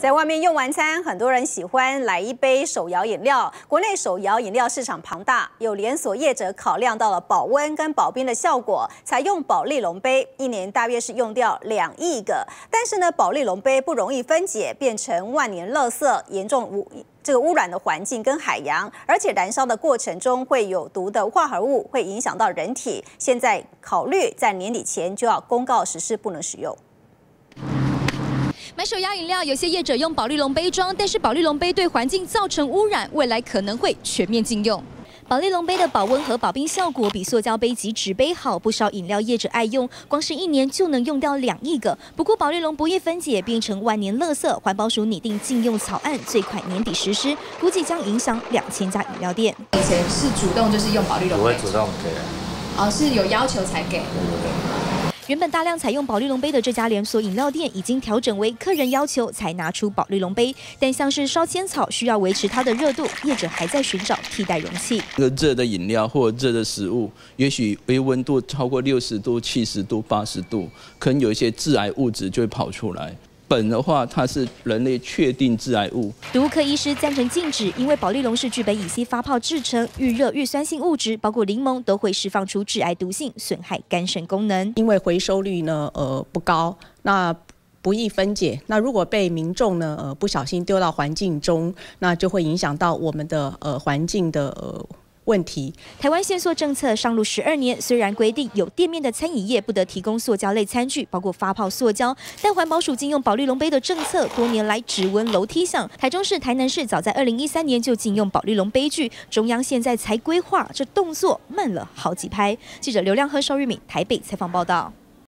在外面用完餐，很多人喜欢来一杯手摇饮料。国内手摇饮料市场庞大，有连锁业者考量到了保温跟保冰的效果，采用保丽龙杯，一年大约是用掉2亿个。但是呢，保丽龙杯不容易分解，变成万年垃圾，严重污染的环境跟海洋，而且燃烧的过程中会有毒的化合物，会影响到人体。现在考虑在年底前就要公告实施不能使用。 买手摇饮料，有些业者用保丽龙杯装，但是保丽龙杯对环境造成污染，未来可能会全面禁用。保丽龙杯的保温和保冰效果比塑胶杯及纸杯好，不少饮料业者爱用，光是1年就能用掉2亿个。不过保丽龙不易分解，变成万年垃圾，环保署拟定禁用草案，最快年底实施，估计将影响2000家饮料店。以前是主动就是用保丽龙杯， 不会主动给， 是有要求才给。 原本大量采用保丽龙杯的这家连锁饮料店，已经调整为客人要求才拿出保丽龙杯。但像是烧仙草需要维持它的热度，业者还在寻找替代容器。 热的饮料或热的食物，也许微温度超过60度、70度、80度，可能有一些致癌物质就会跑出来。 苯的话，它是人类确定致癌物。 毒物科医师赞成禁止，因为保丽龙是具备乙烯发泡制成，遇热遇酸性物质，包括柠檬都会释放出致癌毒性，损害肝肾功能。 因为回收率呢，不高，那不易分解。那如果被民众呢，不小心丢到环境中，那就会影响到我们的环境的问题。 台湾限塑政策上路12年，虽然规定有店面的餐饮业不得提供塑胶类餐具，包括发泡塑胶，但环保署禁用保丽龙杯的政策多年来只闻楼梯响。台中市、台南市早在2013年就禁用保丽龙杯具，中央现在才规划，这动作慢了好几拍。记者刘亮和邵玉敏台北采访报道。